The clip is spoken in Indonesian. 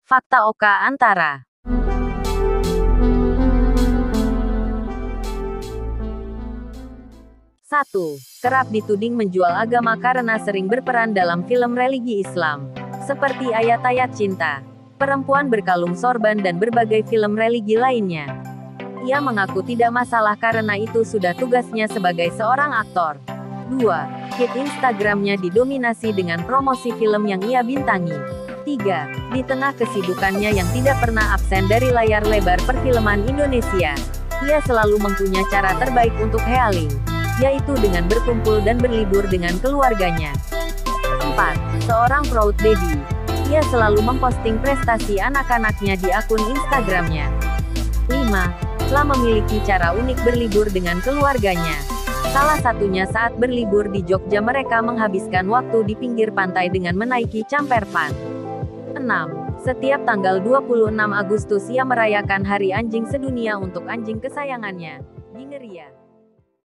Fakta Oka Antara. Satu, kerap dituding menjual agama karena sering berperan dalam film religi Islam, seperti Ayat-Ayat Cinta, Perempuan Berkalung Sorban dan berbagai film religi lainnya. Ia mengaku tidak masalah karena itu sudah tugasnya sebagai seorang aktor. 2. Feed Instagramnya didominasi dengan promosi film yang ia bintangi. 3. Di tengah kesibukannya yang tidak pernah absen dari layar lebar perfilman Indonesia, ia selalu mempunyai cara terbaik untuk healing, yaitu dengan berkumpul dan berlibur dengan keluarganya. 4. Seorang proud daddy. Ia selalu memposting prestasi anak-anaknya di akun Instagramnya. 5. Telah memiliki cara unik berlibur dengan keluarganya. Salah satunya saat berlibur di Jogja mereka menghabiskan waktu di pinggir pantai dengan menaiki camper van. 6. Setiap tanggal 26 Agustus ia merayakan Hari Anjing Sedunia untuk anjing kesayangannya, Gingeria.